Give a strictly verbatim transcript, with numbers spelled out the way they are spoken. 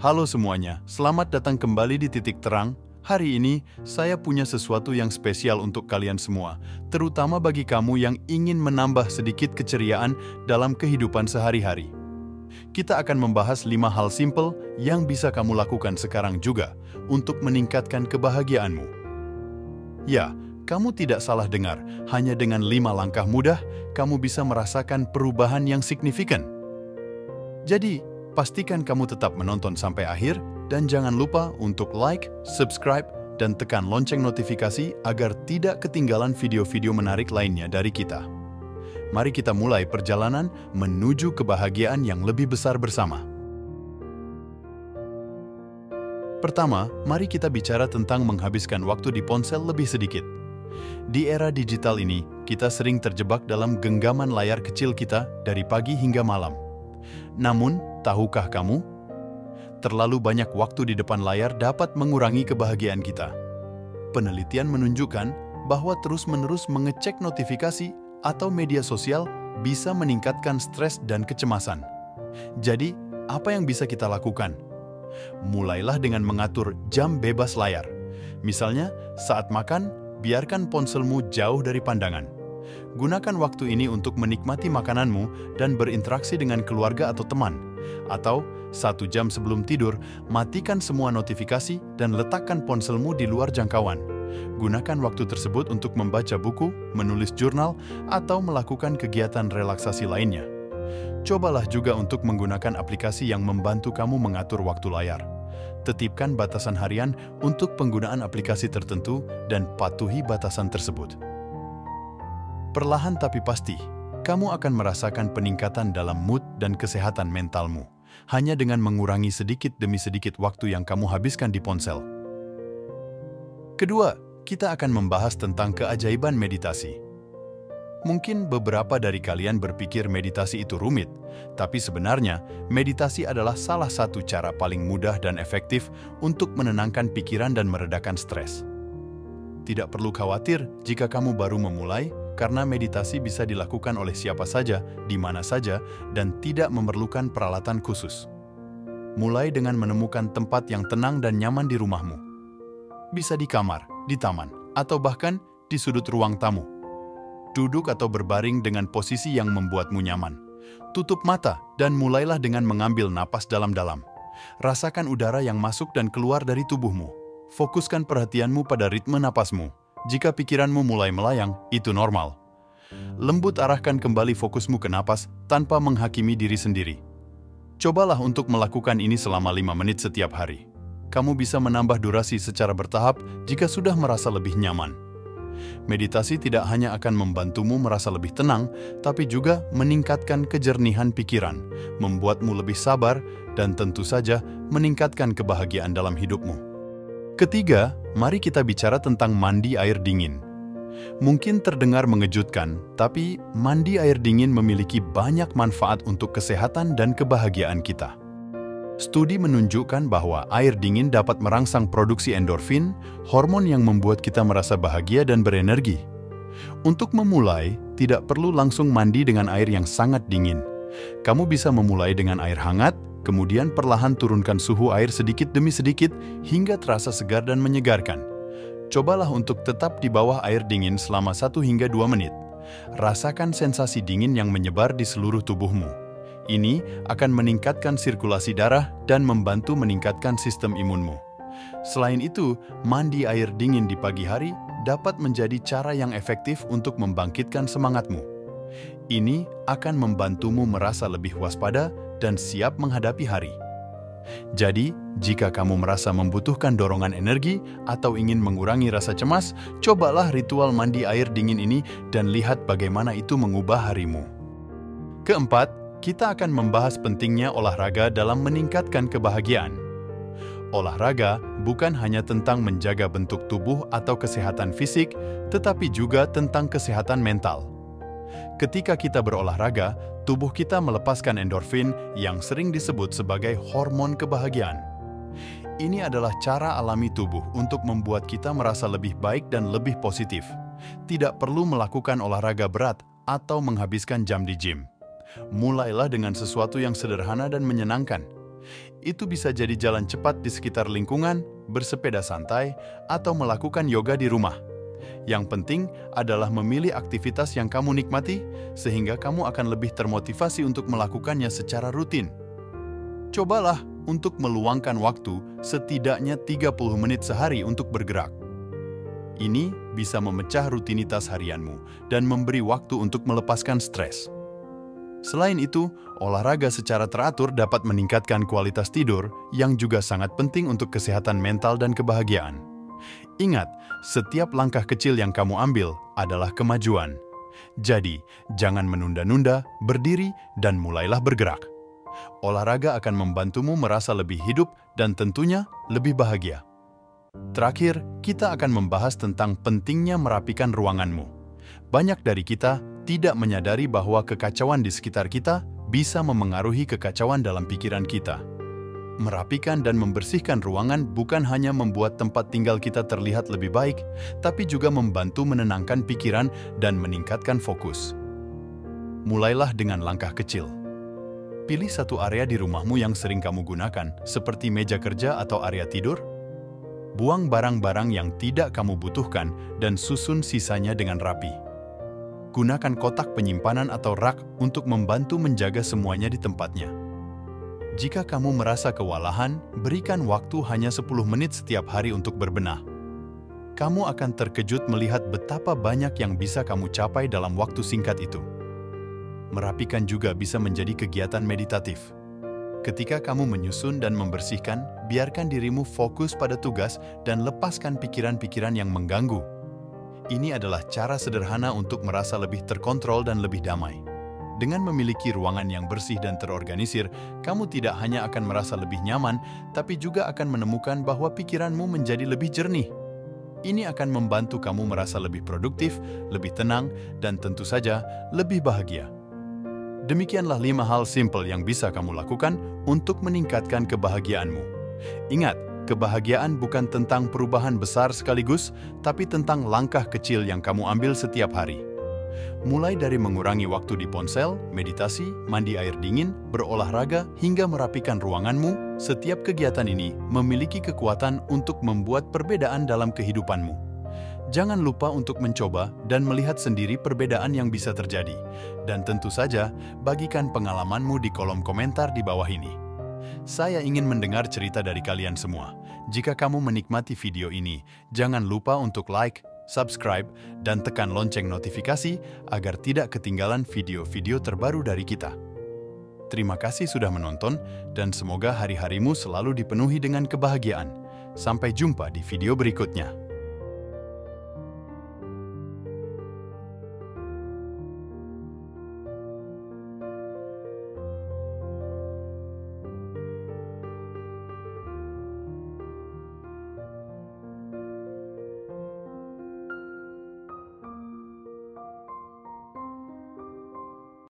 Halo semuanya, selamat datang kembali di Titik Terang. Hari ini, saya punya sesuatu yang spesial untuk kalian semua, terutama bagi kamu yang ingin menambah sedikit keceriaan dalam kehidupan sehari-hari. Kita akan membahas lima hal simpel yang bisa kamu lakukan sekarang juga untuk meningkatkan kebahagiaanmu. Ya, kamu tidak salah dengar, hanya dengan lima langkah mudah, kamu bisa merasakan perubahan yang signifikan. Jadi, pastikan kamu tetap menonton sampai akhir, dan jangan lupa untuk like, subscribe, dan tekan lonceng notifikasi agar tidak ketinggalan video-video menarik lainnya dari kita. Mari kita mulai perjalanan menuju kebahagiaan yang lebih besar bersama. Pertama, mari kita bicara tentang menghabiskan waktu di ponsel lebih sedikit. Di era digital ini, kita sering terjebak dalam genggaman layar kecil kita dari pagi hingga malam. Namun, tahukah kamu? Terlalu banyak waktu di depan layar dapat mengurangi kebahagiaan kita. Penelitian menunjukkan bahwa terus-menerus mengecek notifikasi atau media sosial bisa meningkatkan stres dan kecemasan. Jadi, apa yang bisa kita lakukan? Mulailah dengan mengatur jam bebas layar. Misalnya, saat makan, biarkan ponselmu jauh dari pandangan. Gunakan waktu ini untuk menikmati makananmu dan berinteraksi dengan keluarga atau teman. Atau, satu jam sebelum tidur, matikan semua notifikasi dan letakkan ponselmu di luar jangkauan. Gunakan waktu tersebut untuk membaca buku, menulis jurnal, atau melakukan kegiatan relaksasi lainnya. Cobalah juga untuk menggunakan aplikasi yang membantu kamu mengatur waktu layar. Tetipkan batasan harian untuk penggunaan aplikasi tertentu dan patuhi batasan tersebut. Perlahan tapi pasti, kamu akan merasakan peningkatan dalam mood dan kesehatan mentalmu, hanya dengan mengurangi sedikit demi sedikit waktu yang kamu habiskan di ponsel. Kedua, kita akan membahas tentang keajaiban meditasi. Mungkin beberapa dari kalian berpikir meditasi itu rumit, tapi sebenarnya meditasi adalah salah satu cara paling mudah dan efektif untuk menenangkan pikiran dan meredakan stres. Tidak perlu khawatir jika kamu baru memulai, karena meditasi bisa dilakukan oleh siapa saja, di mana saja, dan tidak memerlukan peralatan khusus. Mulai dengan menemukan tempat yang tenang dan nyaman di rumahmu. Bisa di kamar, di taman, atau bahkan di sudut ruang tamu. Duduk atau berbaring dengan posisi yang membuatmu nyaman. Tutup mata dan mulailah dengan mengambil napas dalam-dalam. Rasakan udara yang masuk dan keluar dari tubuhmu. Fokuskan perhatianmu pada ritme napasmu. Jika pikiranmu mulai melayang, itu normal. Lembut arahkan kembali fokusmu ke napas tanpa menghakimi diri sendiri. Cobalah untuk melakukan ini selama lima menit setiap hari. Kamu bisa menambah durasi secara bertahap jika sudah merasa lebih nyaman. Meditasi tidak hanya akan membantumu merasa lebih tenang, tapi juga meningkatkan kejernihan pikiran, membuatmu lebih sabar, dan tentu saja meningkatkan kebahagiaan dalam hidupmu. Ketiga, mari kita bicara tentang mandi air dingin. Mungkin terdengar mengejutkan, tapi mandi air dingin memiliki banyak manfaat untuk kesehatan dan kebahagiaan kita. Studi menunjukkan bahwa air dingin dapat merangsang produksi endorfin, hormon yang membuat kita merasa bahagia dan berenergi. Untuk memulai, tidak perlu langsung mandi dengan air yang sangat dingin. Kamu bisa memulai dengan air hangat, kemudian perlahan turunkan suhu air sedikit demi sedikit hingga terasa segar dan menyegarkan. Cobalah untuk tetap di bawah air dingin selama satu hingga dua menit. Rasakan sensasi dingin yang menyebar di seluruh tubuhmu. Ini akan meningkatkan sirkulasi darah dan membantu meningkatkan sistem imunmu. Selain itu, mandi air dingin di pagi hari dapat menjadi cara yang efektif untuk membangkitkan semangatmu. Ini akan membantumu merasa lebih waspada dan siap menghadapi hari. Jadi, jika kamu merasa membutuhkan dorongan energi atau ingin mengurangi rasa cemas, cobalah ritual mandi air dingin ini dan lihat bagaimana itu mengubah harimu. Keempat, kita akan membahas pentingnya olahraga dalam meningkatkan kebahagiaan. Olahraga bukan hanya tentang menjaga bentuk tubuh atau kesehatan fisik, tetapi juga tentang kesehatan mental. Ketika kita berolahraga, tubuh kita melepaskan endorfin yang sering disebut sebagai hormon kebahagiaan. Ini adalah cara alami tubuh untuk membuat kita merasa lebih baik dan lebih positif. Tidak perlu melakukan olahraga berat atau menghabiskan jam di gym. Mulailah dengan sesuatu yang sederhana dan menyenangkan. Itu bisa jadi jalan cepat di sekitar lingkungan, bersepeda santai, atau melakukan yoga di rumah. Yang penting adalah memilih aktivitas yang kamu nikmati, sehingga kamu akan lebih termotivasi untuk melakukannya secara rutin. Cobalah untuk meluangkan waktu setidaknya tiga puluh menit sehari untuk bergerak. Ini bisa memecah rutinitas harianmu dan memberi waktu untuk melepaskan stres. Selain itu, olahraga secara teratur dapat meningkatkan kualitas tidur yang juga sangat penting untuk kesehatan mental dan kebahagiaan. Ingat, setiap langkah kecil yang kamu ambil adalah kemajuan. Jadi, jangan menunda-nunda, berdiri, dan mulailah bergerak. Olahraga akan membantumu merasa lebih hidup dan tentunya lebih bahagia. Terakhir, kita akan membahas tentang pentingnya merapikan ruanganmu. Banyak dari kita tidak menyadari bahwa kekacauan di sekitar kita bisa memengaruhi kekacauan dalam pikiran kita. Merapikan dan membersihkan ruangan bukan hanya membuat tempat tinggal kita terlihat lebih baik, tapi juga membantu menenangkan pikiran dan meningkatkan fokus. Mulailah dengan langkah kecil. Pilih satu area di rumahmu yang sering kamu gunakan, seperti meja kerja atau area tidur. Buang barang-barang yang tidak kamu butuhkan dan susun sisanya dengan rapi. Gunakan kotak penyimpanan atau rak untuk membantu menjaga semuanya di tempatnya. Jika kamu merasa kewalahan, berikan waktu hanya sepuluh menit setiap hari untuk berbenah. Kamu akan terkejut melihat betapa banyak yang bisa kamu capai dalam waktu singkat itu. Merapikan juga bisa menjadi kegiatan meditatif. Ketika kamu menyusun dan membersihkan, biarkan dirimu fokus pada tugas dan lepaskan pikiran-pikiran yang mengganggu. Ini adalah cara sederhana untuk merasa lebih terkontrol dan lebih damai. Dengan memiliki ruangan yang bersih dan terorganisir, kamu tidak hanya akan merasa lebih nyaman, tapi juga akan menemukan bahwa pikiranmu menjadi lebih jernih. Ini akan membantu kamu merasa lebih produktif, lebih tenang, dan tentu saja lebih bahagia. Demikianlah lima hal simpel yang bisa kamu lakukan untuk meningkatkan kebahagiaanmu. Ingat, kebahagiaan bukan tentang perubahan besar sekaligus, tapi tentang langkah kecil yang kamu ambil setiap hari. Mulai dari mengurangi waktu di ponsel, meditasi, mandi air dingin, berolahraga, hingga merapikan ruanganmu, setiap kegiatan ini memiliki kekuatan untuk membuat perbedaan dalam kehidupanmu. Jangan lupa untuk mencoba dan melihat sendiri perbedaan yang bisa terjadi. Dan tentu saja, bagikan pengalamanmu di kolom komentar di bawah ini. Saya ingin mendengar cerita dari kalian semua. Jika kamu menikmati video ini, jangan lupa untuk like, subscribe, dan tekan lonceng notifikasi agar tidak ketinggalan video-video terbaru dari kita. Terima kasih sudah menonton, dan semoga hari-harimu selalu dipenuhi dengan kebahagiaan. Sampai jumpa di video berikutnya.